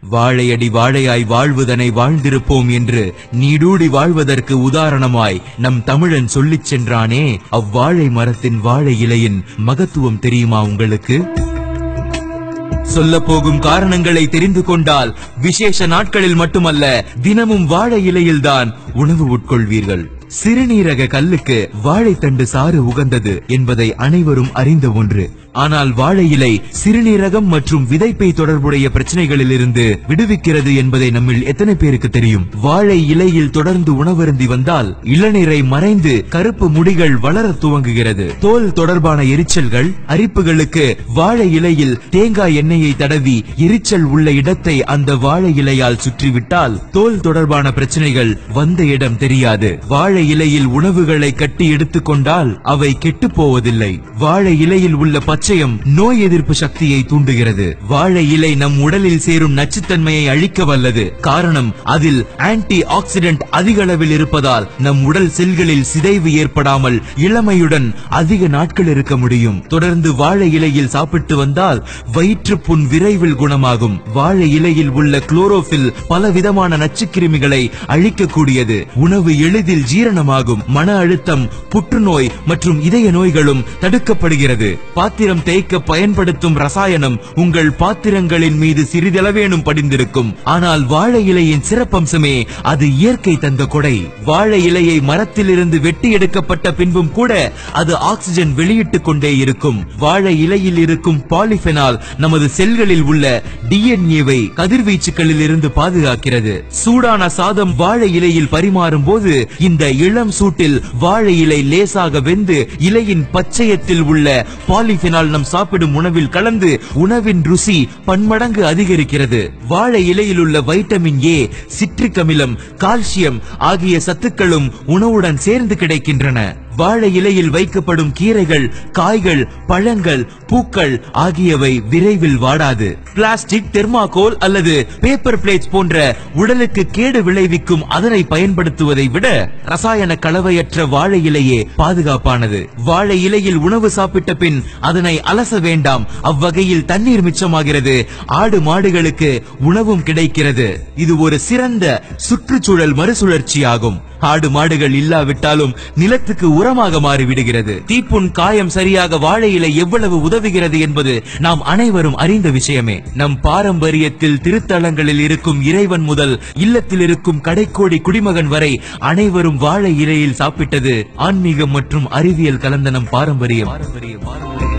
வாழையடி வாழையாய் வாழ்வதனை வாழ்ந்திருப்போம் என்று நீடூடி வாழ்வதற்கு உதாரணமாய் நம் தமிழன் சொல்லிச் சென்றானே, அவ்வாழை மரத்தின் வாழை இலையின் மகத்துவம் தெரியுமா உங்களுக்கு? சொல்ல போகும் காரணங்களை தெரிந்து கொண்டால் விசேஷ நாட்களில் மட்டுமல்ல, தினமும் வாழை இலையில்தான் உணவு உட்கொள்வீர்கள். சிறுநீரக கல்லுக்கு வாழைத்தண்டு சாறு உகந்தது என்பதை அனைவரும் அறிந்த ஒன்று. ஆனால் வாழை இலை சிறுநீரகம் மற்றும் விதைப்பை தொடர்புடைய பிரச்சனைகளில் இருந்து விடுவிக்கிறது என்பதை நம்மில் எத்தனை பேருக்கு தெரியும்? வாழை இலையில் தொடர்ந்து உணவருந்தி வந்தால் இளநீரை மறைந்து கருப்பு முடிகள் வளர துவங்குகிறது. தோல் தொடர்பான எரிச்சல்கள், அரிப்புகளுக்கு வாழை இலையில் தேங்காய் எண்ணெயை தடவி எரிச்சல் உள்ள இடத்தை அந்த வாழை இலையால் சுற்றிவிட்டால் தோல் தொடர்பான பிரச்சனைகள் வந்த இடம் தெரியாது. வாழை இலையில் உணவுகளை கட்டி எடுத்துக் கொண்டால் அவை கெட்டு போவதில்லை. வாழை இலையில் உள்ள பச்சையம் நோய் எதிர்ப்பு சக்தியை தூண்டுகிறது. வாழை இலை நம் உடலில் சேரும் நச்சுத்தன்மையை அழிக்க வல்லது. காரணம், அதில் ஆன்டி ஆக்சிடென்ட் அதிக அளவில் இருப்பதால் நம் உடல் செல்களில் சிதைவு ஏற்படாமல் இளமையுடன் அதிக நாட்கள் இருக்க முடியும். தொடர்ந்து வாழை இலையில் சாப்பிட்டு வந்தால் வயிற்று புண் விரைவில் குணமாகும். வாழை இலையில் உள்ள குளோரோபில் பல விதமான நச்சுக்கிருமிகளை அழிக்கக்கூடியது. உணவு எளிதில் ஜீரணமாகும். மன அழுத்தம், புற்றுநோய் மற்றும் இதய நோய்களும் தடுக்கப்படுகிறது. பாத்திரம் தேய்க்க பயன்படுத்தும் ரசாயனம் உங்கள் பாத்திரங்களின் மீது சிறிதளவேனும் படிந்திருக்கும். ஆனால் வாழை இலையின் சிறப்பம்சமே அது இயற்கை தந்த கொடை. வாழை இலையை மரத்திலிருந்து வெட்டி எடுக்கப்பட்ட பின்பும் கூட அது ஆக்சிஜன் வெளியிட்டுக் கொண்டே இருக்கும். வாழை இலையில் இருக்கும் பாலிபெனால் நமது செல்களில் உள்ள டிஎன்ஏவை கதிர்வீச்சுகளில் இருந்து பாதுகாக்கிறது. சூடான சாதம் வாழை இலையில் பரிமாறும் போது இந்த இளம் சூட்டில் வாழை இலை லேசாக வெந்து இலையின் பச்சையத்தில் உள்ள பாலிபெனால் நம் சாப்பிடும் உணவில் கலந்து உணவின் ருசி பன்மடங்கு அதிகரிக்கிறது. வாழை இலையில் உள்ள வைட்டமின் ஏ, சிட்ரிக் அமிலம், கால்சியம் ஆகிய சத்துக்களும் உணவுடன் சேர்ந்து கிடைக்கின்றன. வாழை இலையில் வைக்கப்படும் கீரைகள், காய்கள், பழங்கள், பூக்கள் ஆகியவை விரைவில் வாடாது. பிளாஸ்டிக், தெர்மாகோல் அல்லது பேப்பர் பிளேட்ஸ் போன்ற உடலுக்கு கேடு விளைவிக்கும் அதனை பயன்படுத்துவதை விட ரசாயன கலவையற்ற வாழை இலையே பாதுகாப்பானது. வாழை இலையில் உணவு சாப்பிட்ட பின் அதனை அலச வேண்டாம். அவ்வகையில் தண்ணீர் மிச்சமாகிறது. ஆடு மாடுகளுக்கு உணவும் கிடைக்கிறது. இது ஒரு சிறந்த சுற்றுச்சூழல் மறுசுழற்சியாகும். ஆடு மாடுகள் இல்லாவிட்டாலும் நிலத்துக்கு உரமாக மாறிவிடுகிறது. தீப்புண், காயம் சரியாக வாழை இலை எவ்வளவு உதவுகிறது என்பது நாம் அனைவரும் அறிந்த விஷயமே. நம் பாரம்பரியத்தில் திருத்தலங்களில் இருக்கும் இறைவன் முதல் இல்லத்தில் இருக்கும் கடைக்கோடி குடிமகன் வரை அனைவரும் வாழை இலையில் சாப்பிட்டது ஆன்மீகம் மற்றும் அறிவியல் கலந்த நம் பாரம்பரியம்.